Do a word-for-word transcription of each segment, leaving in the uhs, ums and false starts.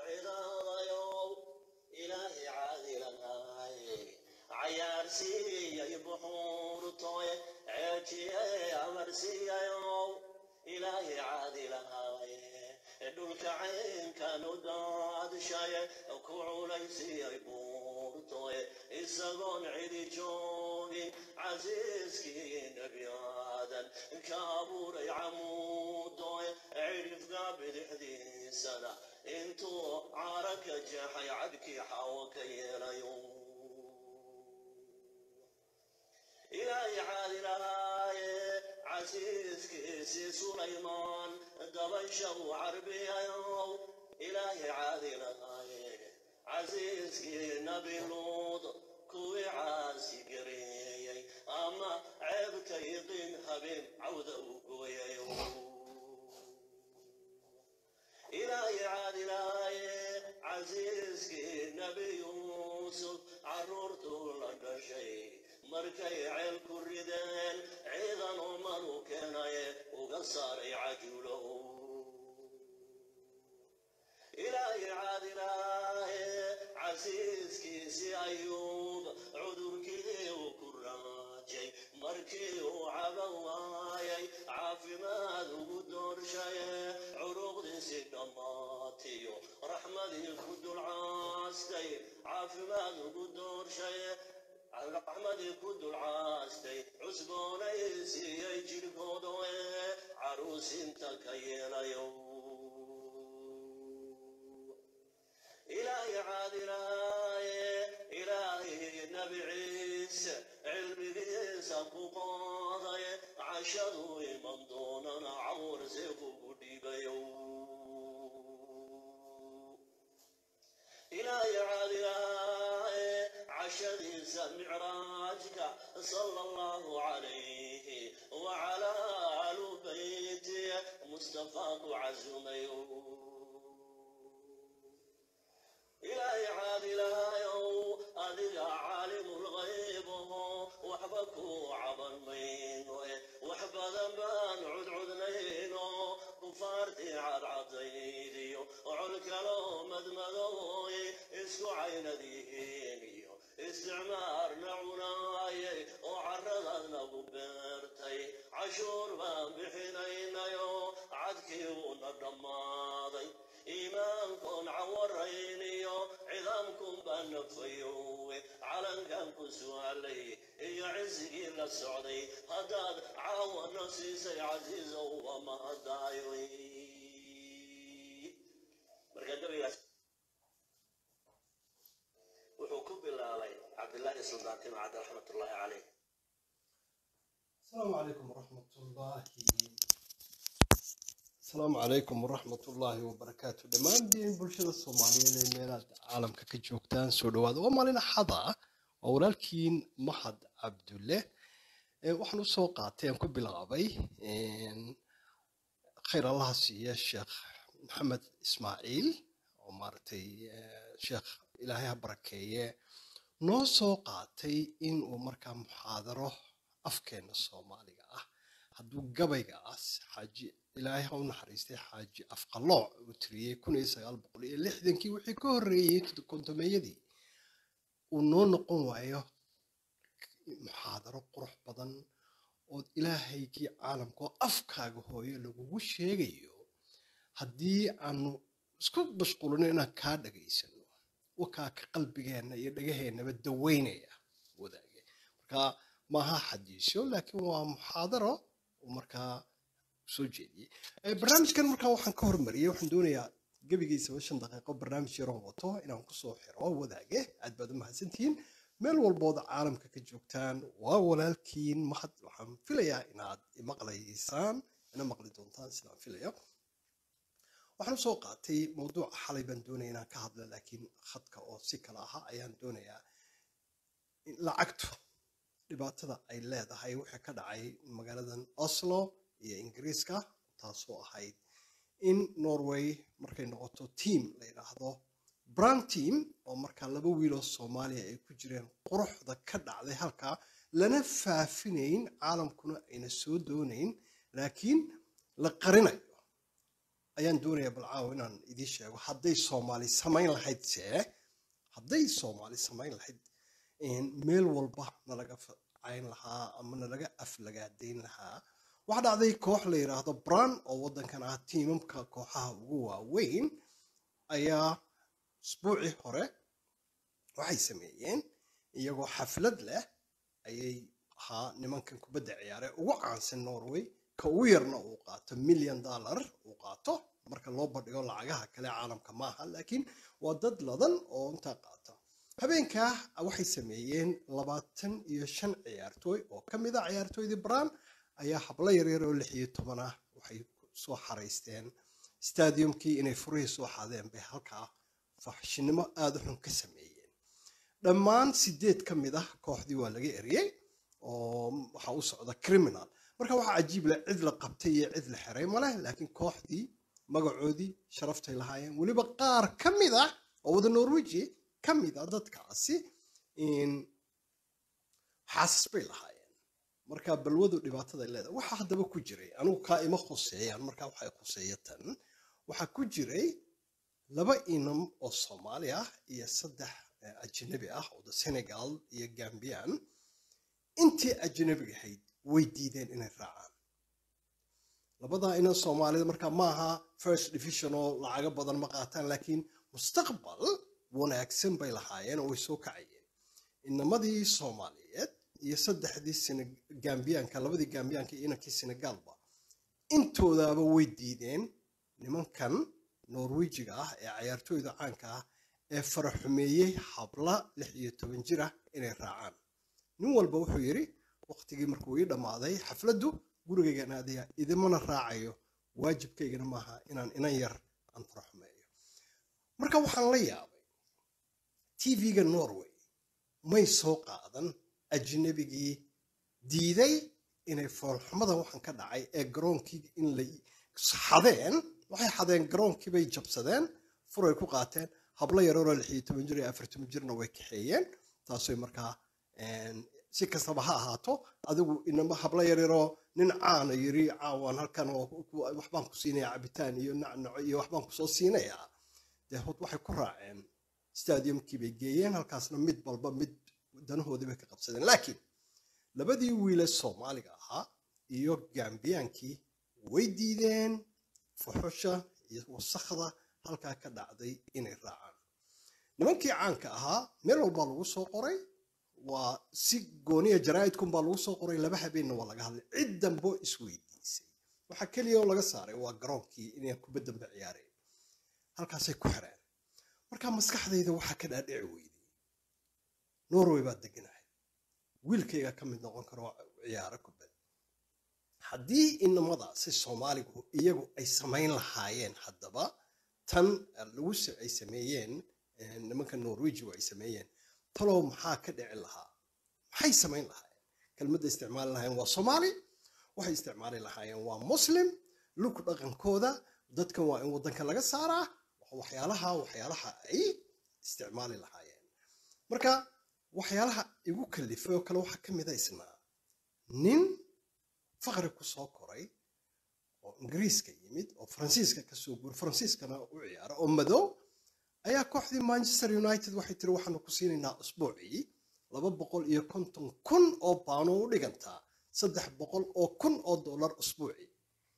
عراضيو إلهي عادلنا عيارسي يبحور طوي عيتي أمرسي يوم إلهي عادلنا دولك عين كانوا داد شاي كوعو ليسي يبحور طوي إساقون عيدي جوغي عزيزكي نبي آدن كابور يعمود طوي عرف قابل حدي سنة انتو عارك جحي عدكي حاوك يريون إلهي عادلاي عزيز كيسي سليمان دبيشو عربي يوم إلهي عادلاي عزيز كي نبي لوط كوي عاسي قريي أما عيبك يقين هبين عودة وقوي يوم إلهي عادلاي عزيز كي نبي يوسف عرورتو لك شيء مركي عيل كردان عيضا ومروكنا وقصار عجوله إلهي عادلاي عزيز كيسي أيوب عذر كذي وكراجي مركي وعبواي عافي ما ذو دور شاي عروق دي سكماتيو رحمة دي الكد العاستي عافي ما ذو دور شاي أحمد يكود العاستي عزبون يسي يجي الكودوي عروس انت كيلا يوم إلهي عادلاي إلهي نبي عيسى علمي عيسى قاضي عشدوا ممدونا عور زيفو قديب يوم إلهي عادلاي عشدي معراجك صلى الله عليه وعلى آل بيته مصطفى عزمي إلهي عادلاي أدري عالم الغيب وحبك عبرمين وحب ذنبان عد عدنين كفارتي عد عضيدي وعلك لو مدمدوي اسكو عين ديني استعمار نعوناي وعرضنا ببرتي عشور بحنين يو عدكي ونرماضي إيمانكم عوريني عظامكم بنفيو علنكم سوالي يعزقي للسعودي هداد عاون نسيسي عزيز وما دايوي مرقدوا وحكم بالله عبد الله السلطان عبد رحمة الله عليه. السلام عليكم ورحمة الله السلام عليكم ورحمة الله وبركاته. دمان دين بلشدة الصومالية لميلاد عالم كجوكتان سودواد ومالنا حضا ولكن محد عبد الله وحنو سوقاتين كبالغابي خير الله سي الشيخ محمد إسماعيل ومارتي شيخ إلهي بركية noo soo qaatay in uu markaa muxaadaro afkeena Soomaaliga ah haduu gabaygaas xaaji ilaahay u naxariistay xaaji afqalooc uu tiriyay kun iyo sagaal boqol iyo lixdan kii wixii ka horeeyay kontomeeyadii uu noo noqon waayo muxaadaro qurux badan oo ilaahaygi caalamka afkaaga hooyo lagu sheegayo hadii aanu isku mashquulino inaan ka dhageysano وكاك قلبي جانا يدقهنا بدوينيا وذاك مركا ما ها حديثه لكن هو محاضرة ومركا سوجيني برنامج كان مركا وحن كهر مريء وحن دونيا قبل جيس وشن دقيقة برنامج يروبوتو إنهم قصوا حرا وذاك عد بدل ما سنتين مال والبوض عالم كجوكتان وولكن ما حد وحن فيليا إناد مقلي إنسان أنا مقلي دونتان سلام فيليا waxaan soo qaatay mowduuc xalay baan doonaynaa ka hadla laakiin khadka oo si kala ah ayaan doonayaa in lacagtu dhibaatada ay leedahay waxa ka dhacay magaaladan Oslo iyo Ingiriiska taasoo ahayd in Norway markay noqoto team la yiraahdo brand team oo marka laba wiil oo Soomaaliya ay ku jireen quruxda ka dhacday halka lana faafinayn caalamkuna ayna soo doonayn laakiin la qarinayo ayaan doonayaa balcaawo inaan idiin sheego hadday soomaali samayn lahayd see hadday soomaali samayn lahayd meel walba nalaga cayn lahaa ama nalaga aflagaadayn lahaa waxaa dhacday koox la yidhaahdo bran oo waddankan ah tiimamka kooxaha ugu waaweyn ayaa usbuucii hore waxay sameeyeen iyagoo xaflad leh ayay ahaa nimankan kubadda ciyaare ugu caansan norway ka ugu yarna uu qaato milyan dollar uu qaato marka loo bandhigo lacagaha kale caalamka maaha laakiin waa dad ladan oo intaa qaata habeenkaa waxay sameeyeen labaatan iyo shan ciyaartooy oo ka mid ah ciyaartooydii bran ayaa hablo yaryar oo lix iyo toban ah waxay soo xaraysteen stadiumkii inay furihii soo xadeen bay halkaa faxshinimo aada u xun ka sameeyeen dhammaan sideed ka mid ah kooxdii waa laga eriyey oo waxaa u socda criminal marka waxaa cajiib leh cid la qabtay iyo cid la xiray ma leh laakiin kooxdii magacoodii sharaftay lahaayeen weliba qaar ka mid ah oo wada norweji ka mid ah dadkaasi xaasas bay lahaayeen marka balwadu dhibaatada leedahay waxaa haddaba ku jiray anigu kaa ima khuseeyaan markaa waxay khuseeya tan waxaa ku jiray laba inam oo soomaali ah iyo saddex ajnabi ah oo senegal iyo gambian intii ajnabiga ahayd way diideen inay raacaan labadaa inan soomaalida markaa maaha first division oo lacaga badan ma qaataan laakiin mustaqbal wanaagsan bay lahaayeen oo way soo kacayeen inamadii soomaaliyeed iyo saddexdii gambiyaanka labadii gambiyaanka iyo inankii senegalba intoodaaba way diideen nimankan norwejiga ah ee ciyaartooyda caanka ah ee faraxumeeyey habla lix iyo toban jir ah inay raacaan nin walba wuxuu yidhi waqtigii markuu ii dhammaaday xafladdu gurigaygan aadaya idimana raacayo waajibkaygana maaha inaan inan yar aan faraxumeeyo marka waxaan la yaabay tv-ga norway may soo qaadan ajnabigii diiday inay foolxumadan waxaan ka dhacay ee garoonkii in la xadeen waxay xadeen garoonkii bay jabsadeen furay ku qaateen hablo yaroo lix iyo toban jir iyo afar iyo toban jirna way kaxeeyeen taasoo markaa si kastaba ha ahaato adigu inama hablo yaryaroo nin caana yiri caawaan halkan oo waxbaan ku siinayaa cabitaan iyo nacnaco iyo waxbaan kusoo siinayaa dee hod waxay ku raaceen stadiumkii bay geeyeen halkaasna mid walba mid danahoodii bay ka qabsadeen laakiin labadii wiile soomaaliga ahaa iyo gambiyaankii way diideen fuxusha iyo wasakhda halkaa ka dhacday inay raacaan nimankii caanka ahaa meel walbaa lagu soo qoray waa si gooniya jaraa'idkun baa lagu soo qoray laba habeenna waa laga hadlay cid dambo isweydiisay waxaa keliya oo laga saaray waa garoonkii inay kubaddanba ciyaareen halkaasay ku xireen markaa maskaxdayda waxaa ka dhaadhici weyday norway baa deganahay wiilkayga ka mid noqon karo ciyaaro kubad haddii inamadaasi soomaaligu iyagu ay samayn lahaayeen haddaba tan lagu ay sameeyeen nimanka norwejigu ay sameeyeen talow maxaa ka dhici lahaa maxay samayn lahaayeen kelmadda isticmaali lahaayeen waa soomaali waxay isticmaali lahaayeen waa muslim lug dhaqankooda dadkan waa in waddanka laga saaraa waxyaalaha waxyaalaha ay isticmaali lahaayeen marka waxyaalaha igu kalifay oo kale waxaa ka mid ah isna nin faqri ku soo koray oo ingiriiska yimid oo faransiiska ka soo guuray faransiiskana u ciyaara oo madow ayaa kooxdii manchester united waxay tiri waxaanu ku siinaynaa usbuucii laba boqol iyo konton kun oo baan oo u dhigantaa saddex boqol oo kun oo dollar usbuucii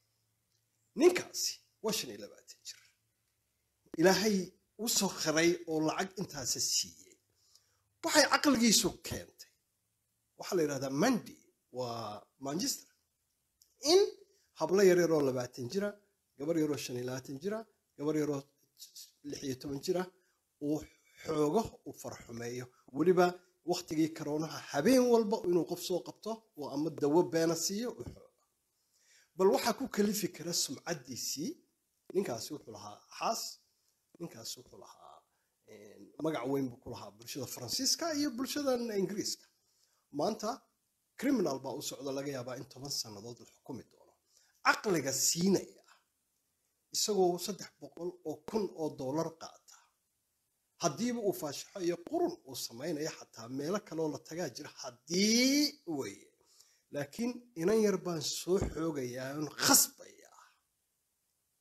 ninkaasi waa shan iyo labaatan jir ilaahay u soo xiray oo lacag intaasa siiyey waxay caqligiisu keentay waxaa la yidhahdaa mandi waa manchester in hablo yaryaroo labaatan jira gabar yaroo shan iyo labaatan jira gabar yaroo lix iyo toban jira uu xoogo u farxumeeyo weliba waqtigii karoonaha habeen walba inuu qof soo qabto oo ama dawo beena siiyo u xooga bal waxaa ku kalifi kara sumcaddiisii ninkaasi wuxuu lahaa xaas ninkaasi wuxuu lahaa magac weyn buu ku lahaa bulshada faransiiska iyo bulshadan ingiriiska maanta criminal baa u socda laga yaabaa in toban sannadood la xukumi doono caqliga siinaya isagoo saddex boqol oo kun oo dollar qaata haddiiba uu faashaxo iyo qurun uu samaynayo xataa meelo kaleoo la tagaa jira haddii weye laakiin inan yar baan soo xoogayaa un khasbaya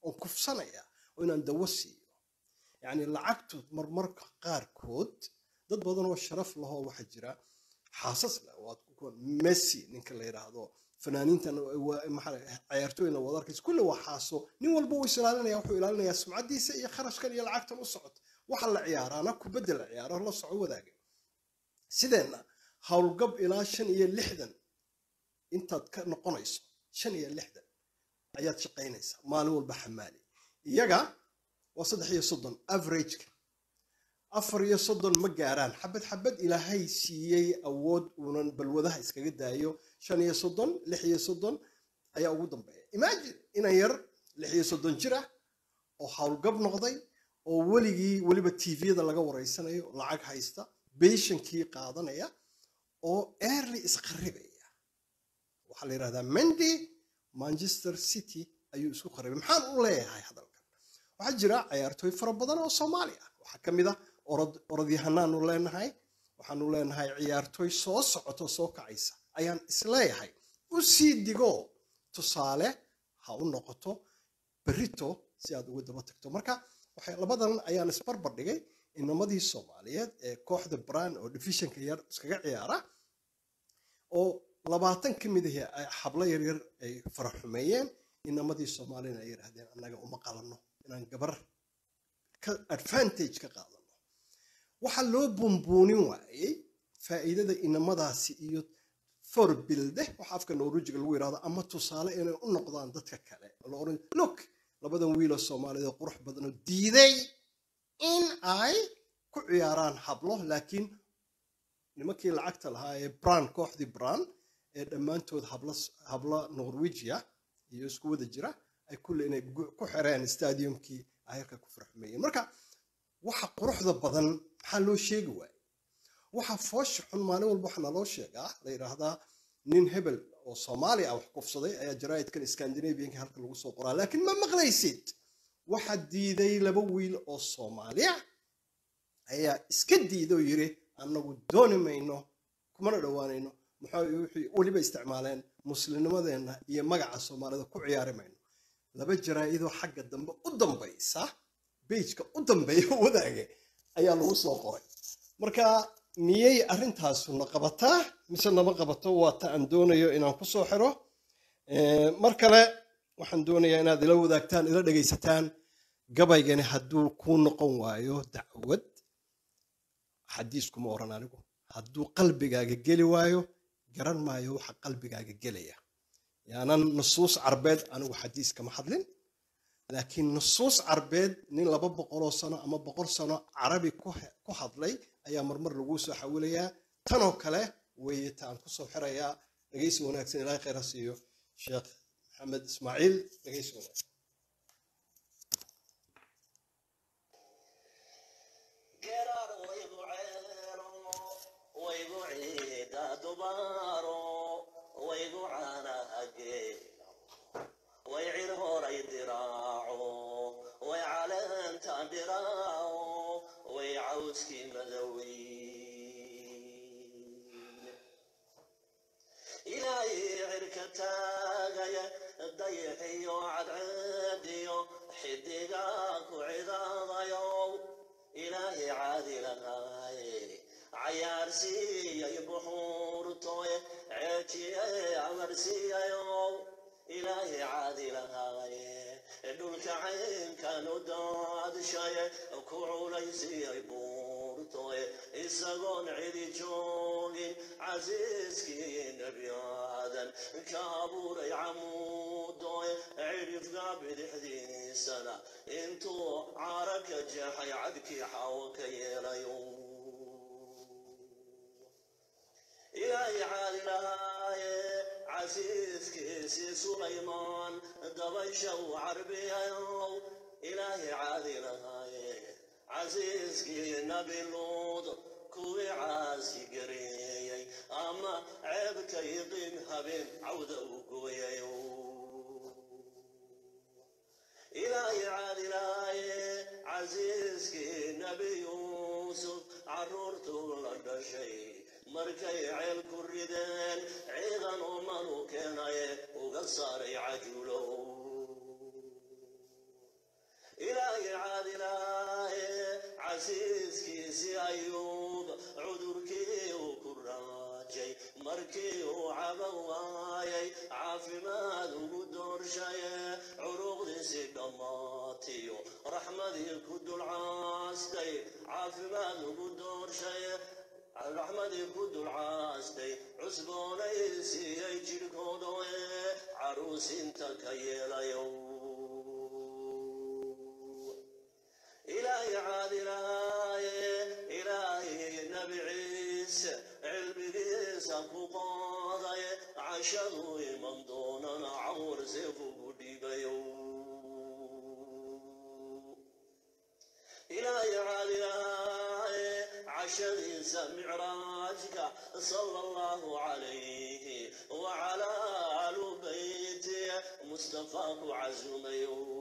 oo kufsanaya oo inaan dawo siiyo yani lacagtu marmarka qaarkood dad badan oo sharaf laho waxa jira xaasas la waad ku Messi ninka la yiraahdo fanaaniintan maxaa ciyaartooyna wadarkiis kulli waa xaaso nin walba uu ilaalinaya wuxuu ilaalinayaa sumcadiisa iyo kharashkan iyo lacagtan u socod waxa la ciyaarana ku bedel ciyaaro la soco wadaaga sideena hawlgab ilaa shan iyo lixdan intaad ka noqonayso shan iyo lixdan ayaad shaqaynaysaa maalin walba xamaali iyaga waa saddex iyo soddon average afar iyo soddon ma gaaraan xabad xabad ilaahay siiyay awood unan balwadaha iskaga daayo shan iyo soddon lix iyo soddon ayaa ugu dambeeya imagine ina yar lix iyo soddon jir ah oo hawlgab noqday oo weligii waliba T V-da laga wareysanayo lacag haysta beeshankii qaadanaya oo early isqaribaya waxa la yiraahdaa Mendy Manchester City ayuu isku qaribay maxaan u leeyahay hadalkan waxa jira ciyaartooy fara badan oo Soomaali ah waxa kamid ah orod orodyahanaan u leenahay waxaan u leenahay ciyaartooy soo socoto soo kacaysa ayaan isleeyahay u sii digo tusaale ha u noqoto berito si aad ugu daba tagto marka waxay labadan ayaan isbarbar dhigay inamadii Soomaaliyeed ee kooxda Brand oo divisionka yar iskaga ciyaara oo labaatan kamid ah xabla yar yar ay faraxumeeyeen inamadii Soomaaliyeed ay yiraahdeen anaga uma qalano inaan gabar ka advantage ka qaadano waxa loo bumbuunin waayay faa'iidada inamadaasi iyo for build waxa afka Norwegian lagu yiraahdo ama tusaale inay u noqdaan dadka kale look labadan wiil oo Soomaaliyeed qurux badan oo diiday in ay ku ciyaaraan hablo laakiin nimankii lacagta lahaa ee Brand kooxdii Brand ee dhamaantood habla habla Norwegia iyo isku wada jira ay kulli inay ku xireen stadiumkii ayarka ku farxmeeyeen marka waxa quruxda badan waxa loo sheegi waay waxa foosh xun maalin walba waxa loo sheegaa la yiraahdaa nin hebel oo Soomaali ah wax kufsaday ayaa jaraa'idkan Scandinavian-ka halka lagu soo qoraa laakiin ma maqlaysid waxa diiday laba wiil oo Soomaali ah ayaa iska diiday yiri anagu dooni mayno kuma dhawaanayno maxay wixii waliba isticmaaleen muslimnimadeena iyo magaca Soomaalida ku ciyaari mayno laba jaraa'idoo xagga dambe u dambaysa page-ka u dambeeyo wadaaga ayaa lagu soo qoray marka miyay arintaas una qabataa mise lama qabato waa ta aan doonayo inaan ku soo xiro ee mar kale waxaan doonayaa inaad ila wadaagtaan ila dhageysataan gabaygani hadduu ku noqon waayo dacwad xadiis kuma oran anigu hadduu qalbigaaga geli waayo garan maayo waxa qalbigaaga gelaya yaanan nusuus carbeed anigu xadiis kama hadlin laakiin nusuus carbeed nin laba boqol oo sano ama boqol sano carabi ku hadlay ayaa marmar lagu soo xawilaya tan oo kale weeye taan ku soo xirayaa dhageysi wanaagsan ilaahay khayr ha siiyo sheekh maxamed ismaaciil dhageysi wanaagsan إلهي عركتاك يا ضيحي وعدعدي حدقاك وعذاض يوم إلهي عادلنا عيارسي يا بحور طوي عيتي عمرسي يوم إلهي عادلنا دولك عين كانوا داد شاي كوعوليسي يبور طوي إساقون عيدي جوغين عزيزكي نبي آدم كابور يعمود عرف قابل حدي سنة انتو عارك جاحي عدكي حاوك يليو إلهي عالي عزيزكي سي سليمان دبيشو عربي إلهي عالي عزيزكي نبي لوط كوي عاسي قريي أما عيبك يقين هبين عودة وقوي إلهي عالي عزيزكي نبي يوسف عرورتو لك شيء مركي عيل كردان عيغان ومنو كناي وقصار يعجلو عادله عزيز كيسي أيوب عذركي وكراجي مركي وعبواي عافي ما ذو شي عروق دي سيقماتي رحمة دي كد العاستي عافي ما ذو شي الرحمة دي كد العاستي عسبوني سيي جيركودوي عروس انت كيلا يوم إلهي عادلاي إلهي نبي عيسى علمي قيسا قاضي عشدوا من دوننا عور زيفو ديبيو إلهي عادلاي عشدي سمع راجك صلى الله عليه وعلى آل بيته مصطفاك عزميو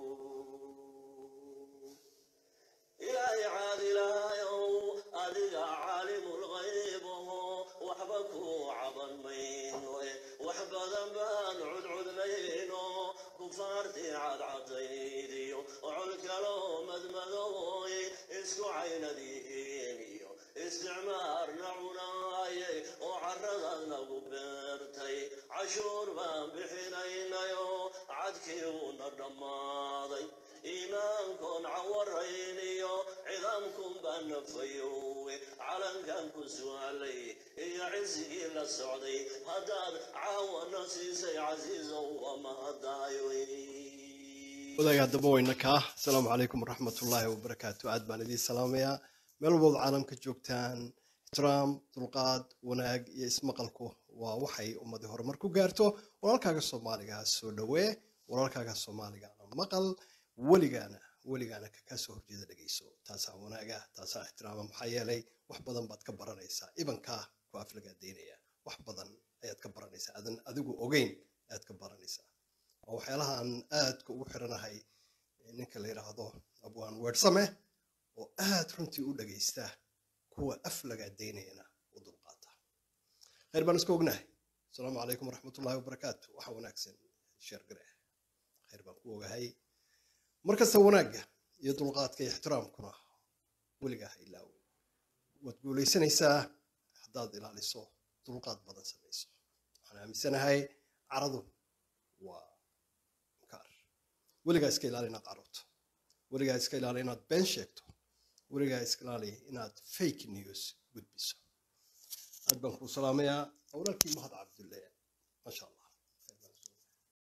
إلهي عادلا يو أدقى عالم الغيب وحبكو عبن مينو وحب ذنبان عد عد مينو كفارتي عد عديديو وعلكلو مدمدوي اسكو عين دينيو استعمار نعوناي وعرضنا قبرتي عشور ما بحنينيو عدكي ونردماضي إيمانكم عورينيو عظامكم بنفيو علنكم سؤالي يا عزي للسعودي هداد عاون نسيسي عزيز وما هدايوي wadaga daba weynaka assalaamu calaykum waraxmatullaahi wabarakaatu aad baan idin salaamayaa meel walba caalamka joogtaan ixtiraam dulqaad wanaag iyo ismaqalku waa waxay ummadii horumar ku gaarto walaalkaaga Soomaaliga soo dhawee walaalkaaga Soomaaliga maqal weligaana weligaana ka soo horjeeda dhageyso taasa wanaaga taasa ixtiraam maxaa yeelay wax badan baad ka baranaysaa ibanka ku aflaga deynaya wax badan ayaad ka baranaysaa adan adigu ogeyn aad ka baranaysaa oo waxyaalaha aan aad ugu xiranahay ninka la yiraahdo abwaan weersame oo aad runtii u dhageysta kuwa aflaga deynayna u dulqaata khayr baan isku ognahay assalaamu calaykum waraxmatullaahi wabarakaatu waxa wanaagsan sheer gare khayr baan ku ogahay markasta wanaaga iyo dulqaadka iyo ixtiraamkuna weligaa ha ilaawo waad guulaysanaysaa haddaad ilaaliso dulqaad badan samayso waxaan aaminsanahay caradu waa inkaar weligaa iska ilaali inaad carooto weligaa iska ilaali inaad been sheegto weligaa iska ilaali inaad fake news gudbiso aad baan kuu salaamayaa walaalkii mahad cabdulle masha allah